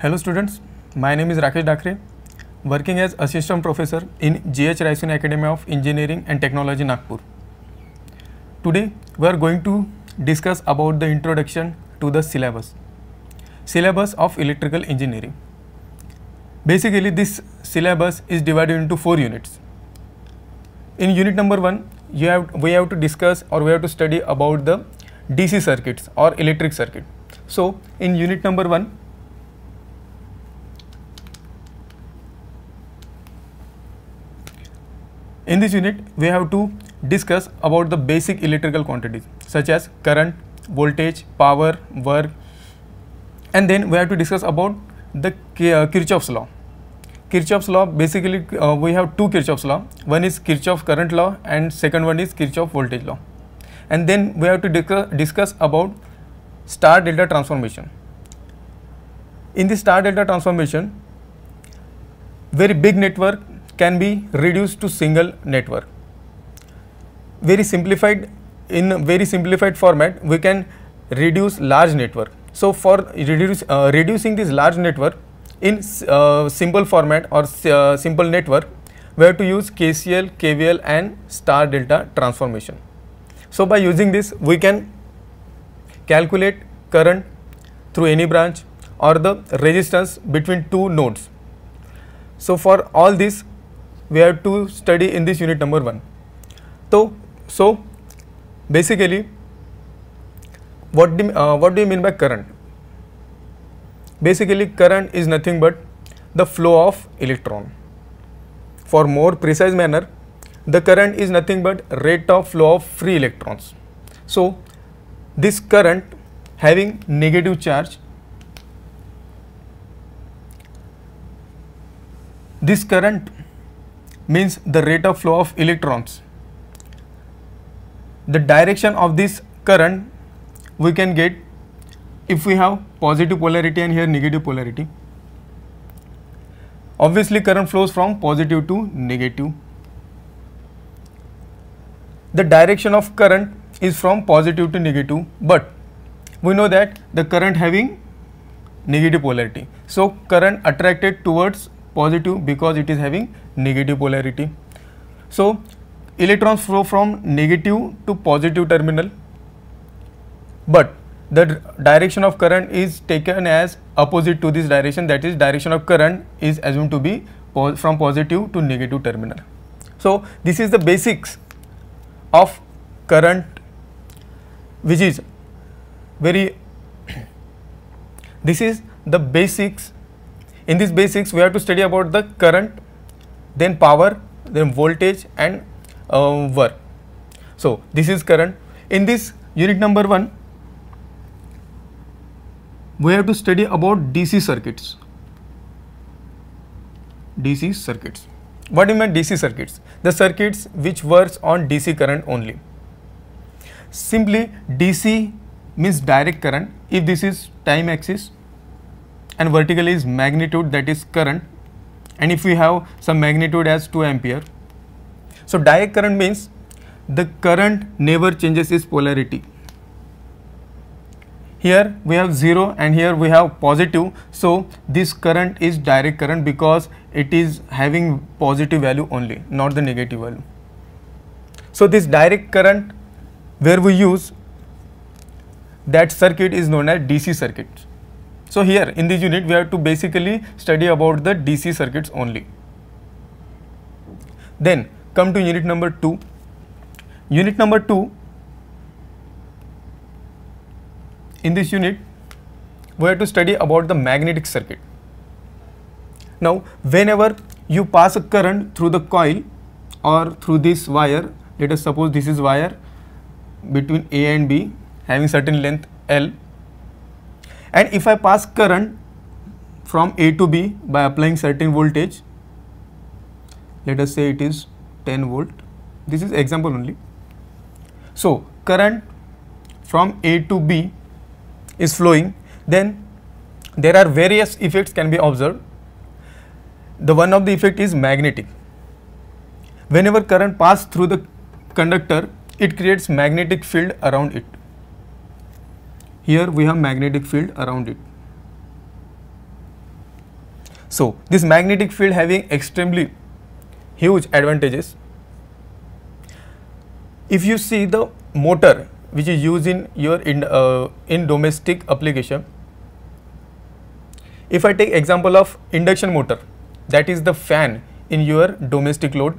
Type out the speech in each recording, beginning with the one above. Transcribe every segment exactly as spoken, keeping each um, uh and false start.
Hello students, my name is Rakesh Dakre, working as Assistant Professor in G H Raisoni Academy of Engineering and Technology, Nagpur. Today we are going to discuss about the introduction to the syllabus, syllabus of electrical engineering. Basically this syllabus is divided into four units. In unit number one, you have, we have to discuss or we have to study about the D C circuits or electric circuit. So in unit number one, in this unit, we have to discuss about the basic electrical quantities such as current, voltage, power, work, and then we have to discuss about the uh, Kirchhoff's law. Kirchhoff's law, basically uh, we have two Kirchhoff's law. One is Kirchhoff current law and second one is Kirchhoff voltage law. And then we have to discuss, discuss about star delta transformation. In the star delta transformation, very big network can be reduced to single network. Very simplified, in very simplified format, we can reduce large network. So for reduce, uh, reducing this large network in uh, simple format or uh, simple network, we have to use K C L, K V L and star delta transformation. So by using this, we can calculate current through any branch or the resistance between two nodes. So for all this, we have to study in this unit number one. So, so basically, what do, uh, what do you mean by current? Basically, current is nothing but the flow of electron. For more precise manner, the current is nothing but rate of flow of free electrons. So this current having negative charge, this current means the rate of flow of electrons. The direction of this current we can get if we have positive polarity and here negative polarity. Obviously current flows from positive to negative. The direction of current is from positive to negative, but we know that the current having negative polarity. So current attracted towards positive because it is having negative polarity. So electrons flow from negative to positive terminal, but the direction of current is taken as opposite to this direction, that is direction of current is assumed to be po from positive to negative terminal. So this is the basics of current, which is very this is the basics. In this basics, we have to study about the current, then power, then voltage and uh, work. So this is current. In this unit number one, we have to study about D C circuits. D C circuits. What do you mean D C circuits? The circuits which works on D C current only. Simply D C means direct current. If this is time axis and vertically is magnitude, that is current, and if we have some magnitude as two ampere. So direct current means the current never changes its polarity. Here we have zero and here we have positive, so this current is direct current because it is having positive value only, not the negative value. So this direct current where we use, that circuit is known as D C circuit. So here in this unit we have to basically study about the D C circuits only. Then come to unit number two. Unit number two, in this unit we have to study about the magnetic circuit. Now whenever you pass a current through the coil or through this wire, let us suppose this is wire between A and B having certain length L, and if I pass current from A to B by applying certain voltage, let us say it is ten volt, this is example only. So current from A to B is flowing, then there are various effects can be observed. The one of the effect is magnetic. Whenever current passes through the conductor, it creates magnetic field around it. Here we have magnetic field around it. So this magnetic field having extremely huge advantages. If you see the motor which is used in your in, uh, in domestic application, if I take example of induction motor, that is the fan in your domestic load.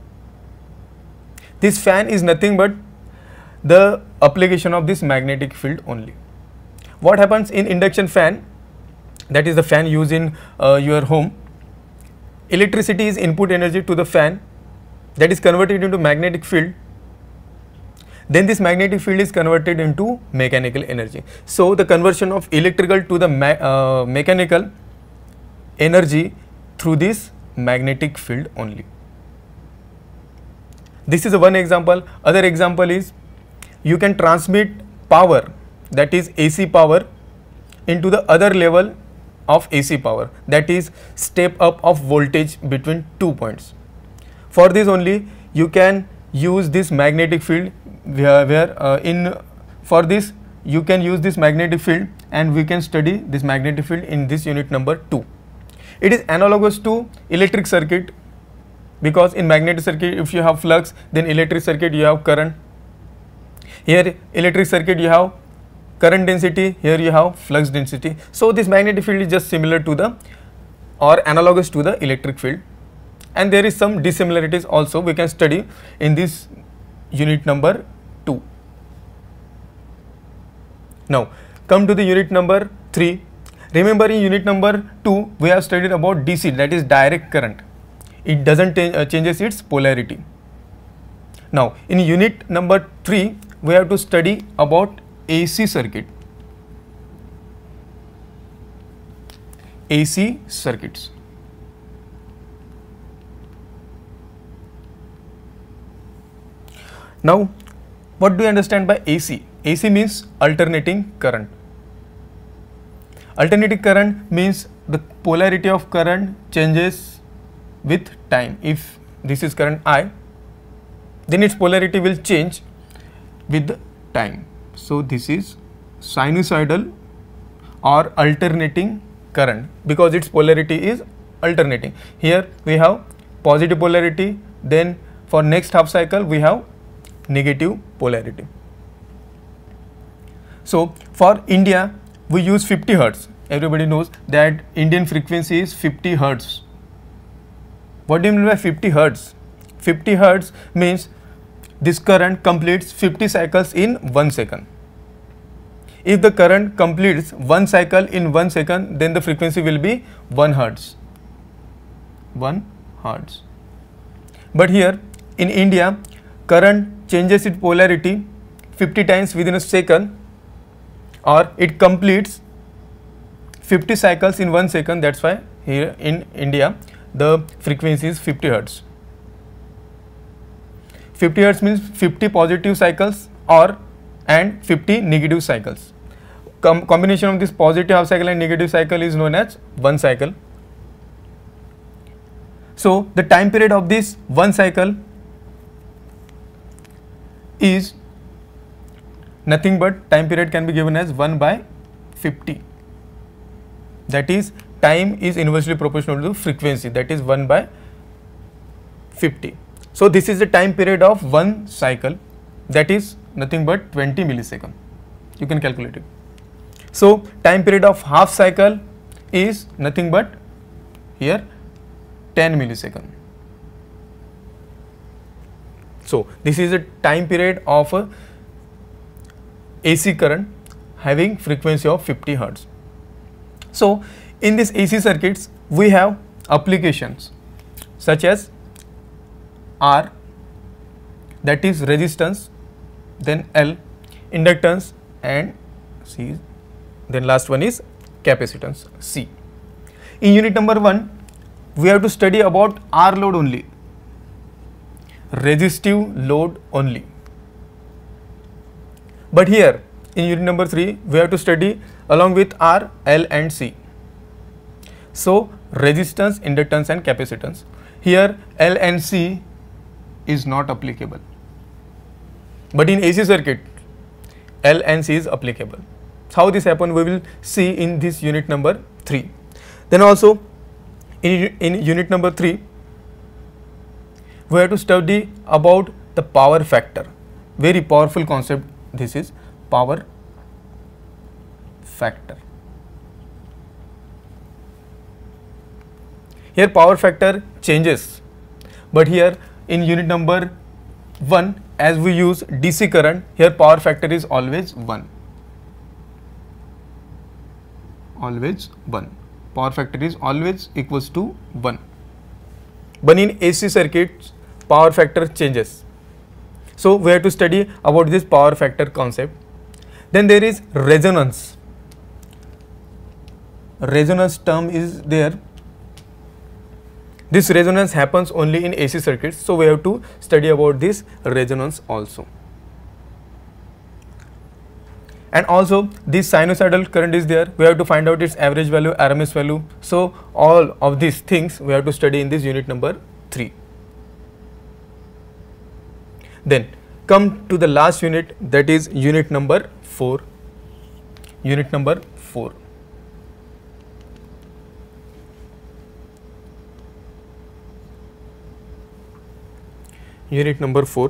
This fan is nothing but the application of this magnetic field only. What happens in induction fan, that is the fan used in uh, your home, electricity is input energy to the fan, that is converted into magnetic field. Then this magnetic field is converted into mechanical energy. So the conversion of electrical to the me uh, mechanical energy through this magnetic field only. This is a one example. Other example is you can transmit power, that is A C power, into the other level of A C power, that is step up of voltage between two points. For this only you can use this magnetic field, where, where uh, in for this you can use this magnetic field, and we can study this magnetic field in this unit number two. It is analogous to electric circuit, because in magnetic circuit if you have flux, then electric circuit you have current. Here electric circuit you have current density, here you have flux density. So this magnetic field is just similar to the or analogous to the electric field, and there is some dissimilarities also we can study in this unit number two. Now come to the unit number three. Remember, in unit number two we have studied about D C, that is direct current. It doesn't uh, changes its polarity. Now in unit number three we have to study about A C circuit. A C circuits. Now what do you understand by A C? A C means alternating current. Alternating current means the polarity of current changes with time. If this is current I, then its polarity will change with time. So this is sinusoidal or alternating current, because its polarity is alternating. Here we have positive polarity, then for next half cycle we have negative polarity. So for India we use fifty hertz. Everybody knows that Indian frequency is fifty hertz. What do you mean by fifty hertz? fifty hertz means this current completes fifty cycles in one second. If the current completes one cycle in one second, then the frequency will be one hertz. one hertz. But here in India, current changes its polarity fifty times within a second, or it completes fifty cycles in one second. That's why here in India the frequency is fifty hertz. fifty hertz means fifty positive cycles or and fifty negative cycles. Com combination of this positive half cycle and negative cycle is known as one cycle. So the time period of this one cycle is nothing but time period can be given as one by fifty. That is, time is inversely proportional to frequency, that is one by fifty. So this is the time period of one cycle, that is nothing but twenty milliseconds. You can calculate it. So time period of half cycle is nothing but here ten milliseconds. So this is the time period of a A C current having frequency of fifty hertz. So in this A C circuits we have applications such as R, that is resistance, then L, inductance, and C, then last one is capacitance, C. In unit number one we have to study about R load only, resistive load only. But here in unit number three we have to study along with R, L and C. So resistance, inductance and capacitance. Here L and C is not applicable, but in A C circuit L and C is applicable. How this happen we will see in this unit number three. Then also In, in unit number three, we have to study about the power factor. Very powerful concept. This is power factor. Here power factor changes, but here in unit number one, as we use D C current, here power factor is always one. Always one. Power factor is always equals to one. But in A C circuits, power factor changes. So we have to study about this power factor concept. Then there is resonance. Resonance term is there. This resonance happens only in A C circuits, so we have to study about this resonance also. And also this sinusoidal current is there, we have to find out its average value, R M S value. So all of these things we have to study in this unit number three. Then come to the last unit, that is unit number four. Unit number four. Unit number four.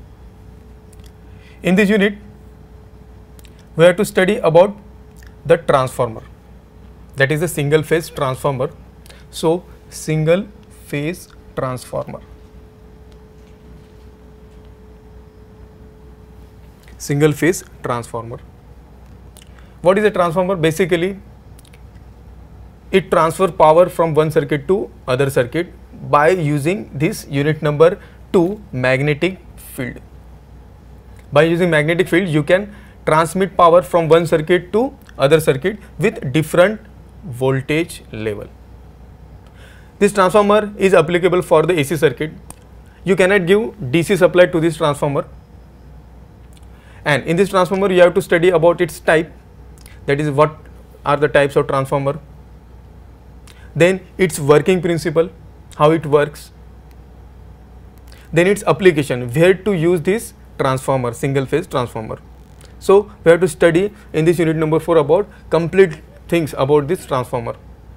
In this unit, we have to study about the transformer, that is a single phase transformer. So single phase transformer. Single phase transformer. What is a transformer? Basically, it transfers power from one circuit to other circuit by using this unit number two, magnetic field. By using magnetic field, you can transmit power from one circuit to other circuit with different voltage level. This transformer is applicable for the A C circuit. You cannot give D C supply to this transformer, and in this transformer you have to study about its type, that is what are the types of transformer, then its working principle, how it works, then its application, where to use this transformer, single phase transformer. So we have to study in this unit number four about complete things about this transformer.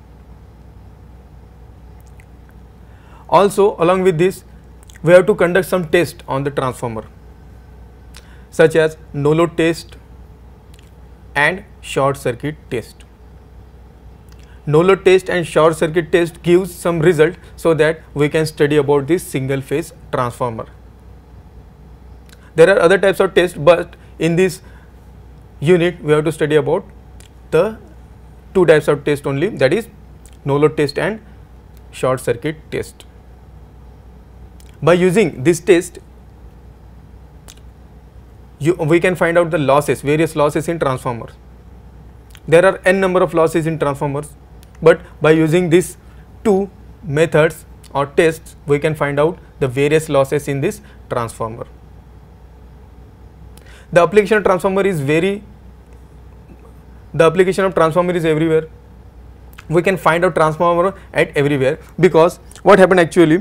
Also along with this, we have to conduct some tests on the transformer, such as no load test and short circuit test. No load test and short circuit test gives some result, so that we can study about this single phase transformer. There are other types of tests, but in this unit we have to study about the two types of test only, that is no load test and short circuit test. By using this test, you, we can find out the losses, various losses in transformers. There are n number of losses in transformers, but by using these two methods or tests, we can find out the various losses in this transformer. The application of transformer is very, the application of transformer is everywhere. We can find out transformer at everywhere, because what happened actually,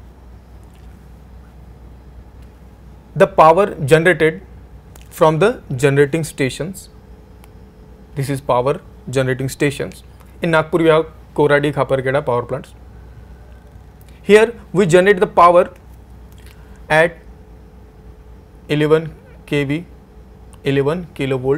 the power generated from the generating stations, this is power generating stations. In Nagpur we have Koradi, Khapargeda power plants. Here we generate the power at eleven K V, eleven kilovolt.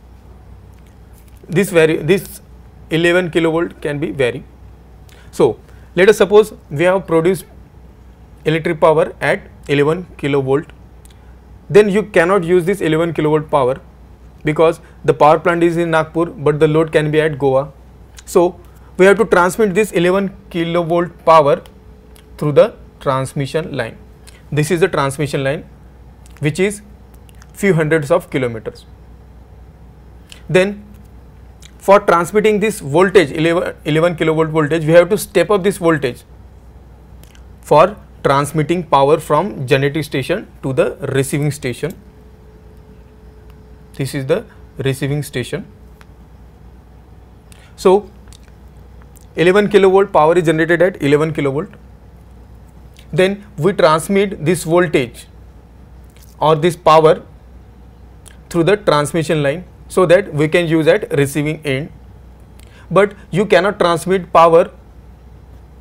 This vary, this eleven kilovolt can be vary. So let us suppose we have produced electric power at eleven kilovolt. Then you cannot use this eleven kilovolt power, because the power plant is in Nagpur, but the load can be at Goa. So we have to transmit this eleven kilovolt power through the transmission line. This is the transmission line, which is few hundreds of kilometers. Then for transmitting this voltage, eleven, eleven kilovolt voltage, we have to step up this voltage for transmitting power from generating station to the receiving station. This is the receiving station. So eleven kilovolt power is generated at eleven kilovolt. Then we transmit this voltage or this power through the transmission line, so that we can use at receiving end. But you cannot transmit power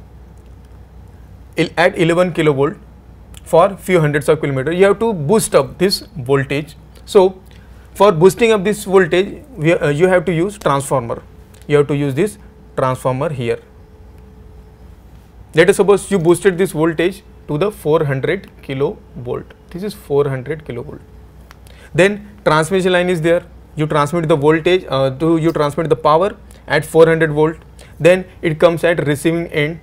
il- at eleven kilovolt for few hundreds of kilometers. You have to boost up this voltage. So for boosting up this voltage, we, uh, you have to use transformer. You have to use this transformer here. Let us suppose you boosted this voltage to the four hundred kilovolt. This is four hundred kilovolt. Then transmission line is there. You transmit the voltage uh, to you transmit the power at four hundred volt. Then it comes at receiving end.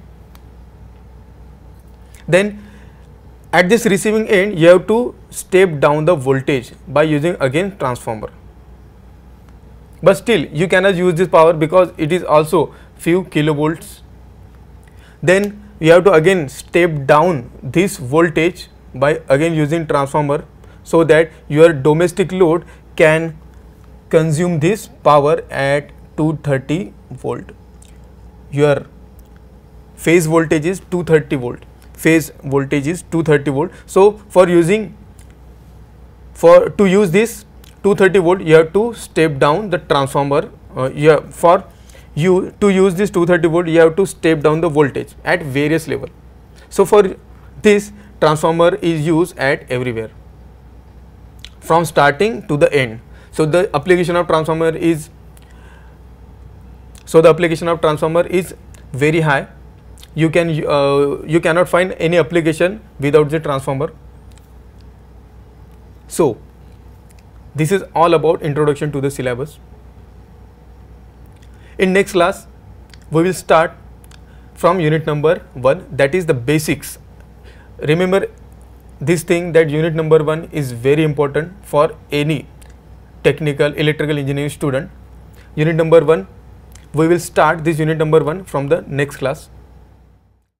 Then at this receiving end, you have to step down the voltage by using again transformer. But still you cannot use this power because it is also few kilovolts. Then you have to again step down this voltage by again using transformer, so that your domestic load can consume this power at two hundred thirty volt. Your phase voltage is two hundred thirty volt. Phase voltage is two hundred thirty volt. So for using for to use this two hundred thirty volt, you have to step down the transformer. Uh, yeah, for you to use this two hundred thirty volt, you have to step down the voltage at various level. So for this, transformer is used at everywhere from starting to the end. So the application of transformer is so the application of transformer is very high. You can uh, you cannot find any application without the transformer. So this is all about introduction to the syllabus. In next class, we will start from unit number one, that is the basics. Remember this thing, that unit number one is very important for any technical electrical engineering student. Unit number one, we will start this unit number one from the next class.